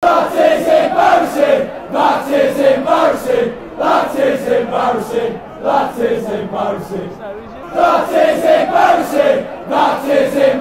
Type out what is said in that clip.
That is embarrassing! That is embarrassing! That is embarrassing! That is embarrassing! That is embarrassing! That is embarrassing!